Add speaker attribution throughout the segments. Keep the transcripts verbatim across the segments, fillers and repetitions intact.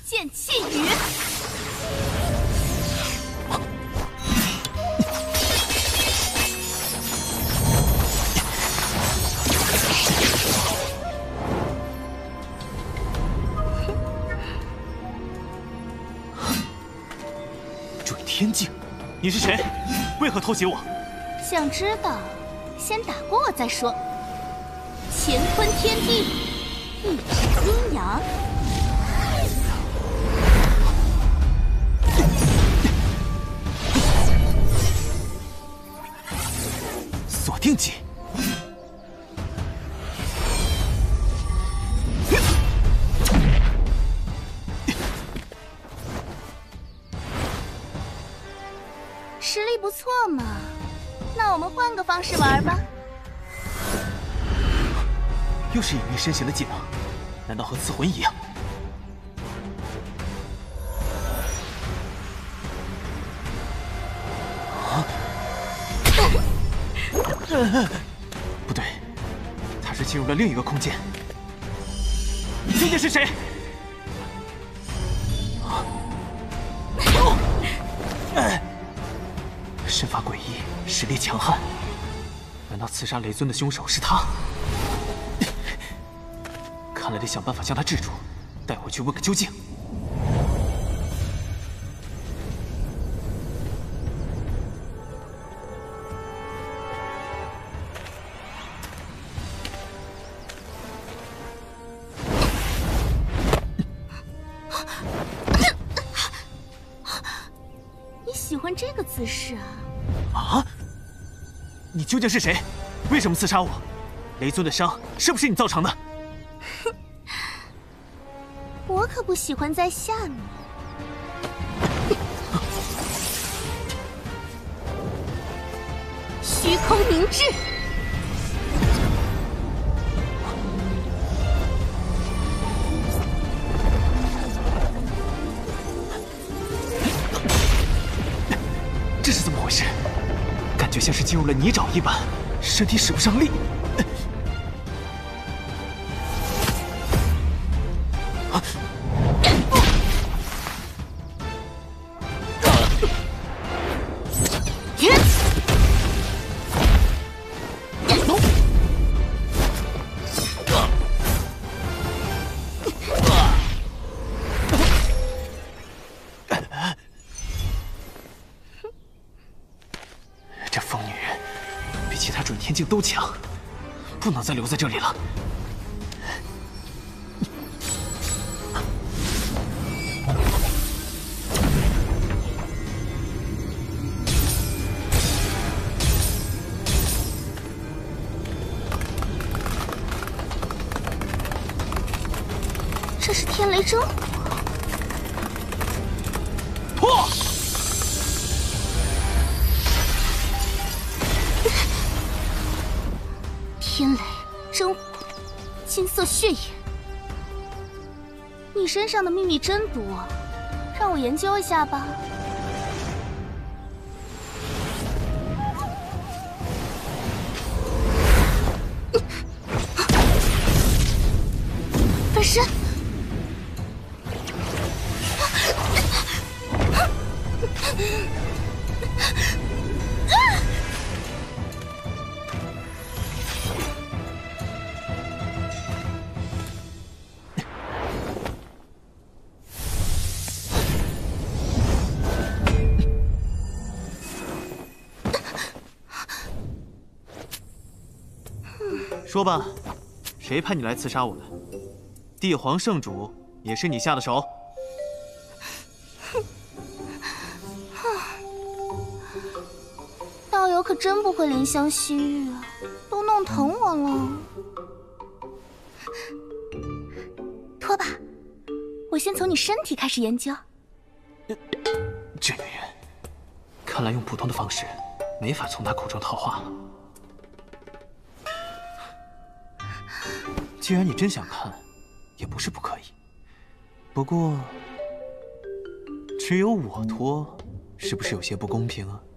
Speaker 1: 剑气雨。
Speaker 2: 坠天境，你是谁？为何偷袭我？
Speaker 1: 想知道，先打过我再说。乾坤天地，一指阴阳。
Speaker 2: 锁定技，
Speaker 1: 实力不错嘛。那我们换个方式玩吧。
Speaker 2: 又是隐秘身形的技能，难道和刺魂一样？ 不对，他是进入了另一个空间。究竟是谁？啊！身法诡异，实力强悍。难道刺杀雷尊的凶手是他？看来得想办法将他制住，带回去问个究竟。
Speaker 1: 喜欢这个姿势啊！
Speaker 2: 啊！你究竟是谁？为什么刺杀我？雷尊的伤是不是你造成的？
Speaker 1: 哼，我可不喜欢在下面。虚空凝滞。
Speaker 2: 这是怎么回事？感觉像是进入了泥沼一般，身体使不上力。啊！这疯女人比其他准天境都强，不能再留在这里了。
Speaker 1: 这是天雷真火。
Speaker 2: 破！
Speaker 1: 天雷真火，金色血眼。你身上的秘密真多，让我研究一下吧。分身。
Speaker 2: 说吧，谁派你来刺杀我的？帝皇圣主也是你下的手？
Speaker 1: 道友可真不会怜香惜玉啊，都弄疼我了。拖把，我先从你身体开始研究。
Speaker 2: 这女人，看来用普通的方式没法从她口中套话了。 既然你真想看，也不是不可以。不过，只有我脱，是不是有些不公平啊？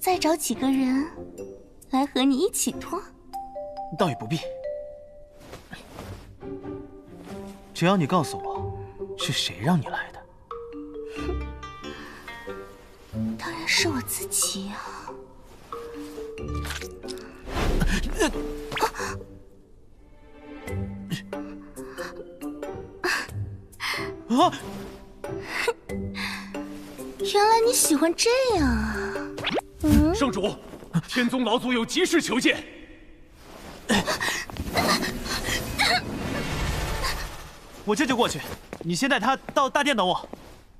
Speaker 1: 再找几个人来和你一起脱？
Speaker 2: 倒也不必，只要你告诉我是谁让你来的。
Speaker 1: 当然是我自己呀、
Speaker 2: 啊！啊！
Speaker 1: 原来你喜欢这样啊！嗯，
Speaker 3: 圣主，天宗老祖有急事求见。
Speaker 2: 我这就过去，你先带他到大殿等我。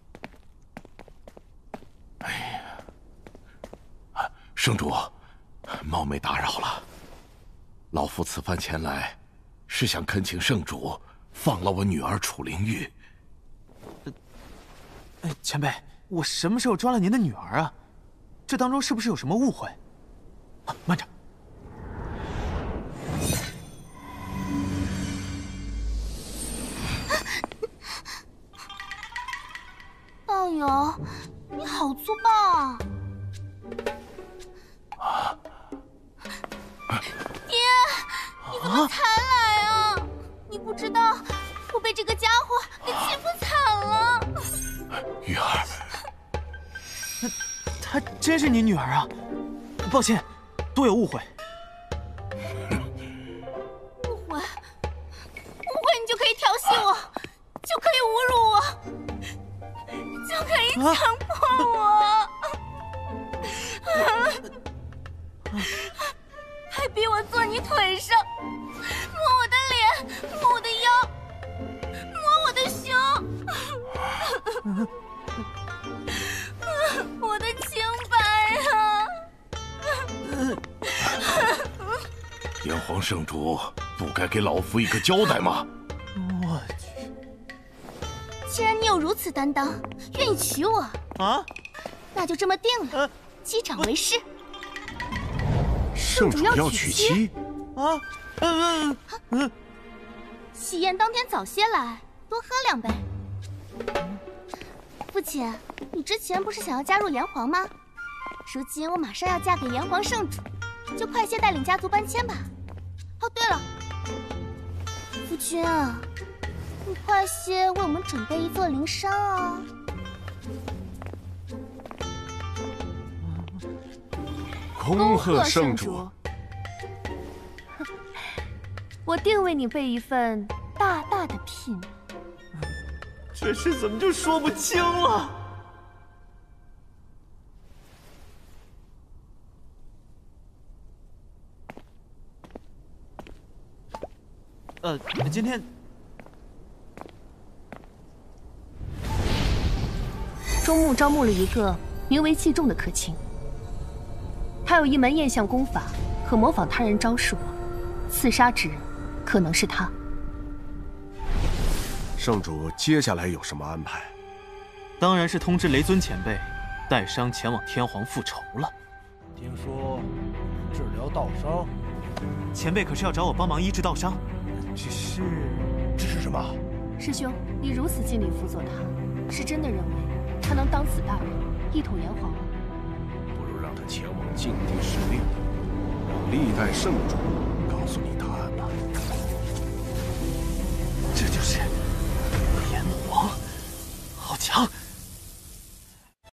Speaker 4: 哎呀，圣主，冒昧打扰了。老夫此番前来，是想恳请圣主放了我女儿楚灵玉。
Speaker 2: 哎，前辈，我什么时候抓了您的女儿啊？这当中是不是有什么误会？啊，慢着。
Speaker 1: 道友，你好粗暴啊！爹，你怎么才来啊？你不知道我被这个家伙给欺负惨了。
Speaker 4: 玉儿，
Speaker 2: 她真是你女儿啊！抱歉，多有误会。
Speaker 1: 误会，误会，你就可以调戏我，就可以侮辱我。就可以强迫我，啊、还逼我坐你腿上，摸我的脸，摸我的腰，摸我的胸，我的清白啊！
Speaker 4: 炎黄圣主不该给老夫一个交代吗？
Speaker 2: 我去！
Speaker 1: 既然你有如此担当，愿意娶我
Speaker 2: 啊，
Speaker 1: 那就这么定了，
Speaker 2: 呃、
Speaker 1: 击掌为誓。
Speaker 4: 圣主要娶妻
Speaker 2: 啊？嗯嗯嗯。
Speaker 1: 喜宴当天早些来，多喝两杯。父亲，你之前不是想要加入炎黄吗？如今我马上要嫁给炎黄圣主，就快些带领家族搬迁吧。哦，对了，夫君啊，你快些为我们准备一座灵山啊！
Speaker 5: 恭贺圣主！
Speaker 6: 我定为你备一份大大的聘。
Speaker 2: 这事怎么就说不清了？呃，今天
Speaker 6: 中牧招募了一个名为季仲的客卿，他有一门焰相功法和模仿他人招数，刺杀之人可能是他。
Speaker 5: 圣主接下来有什么安排？
Speaker 2: 当然是通知雷尊前辈，带伤前往天皇复仇了。
Speaker 7: 听说治疗道伤，
Speaker 2: 前辈可是要找我帮忙医治道伤？只是，
Speaker 5: 这是什么？
Speaker 6: 师兄，你如此尽力辅佐他，是真的认为他能当此大任，一统炎黄吗？
Speaker 5: 不如让他前往禁地试炼，让历代圣主告诉你答案吧。
Speaker 2: 这就是炎黄，好强！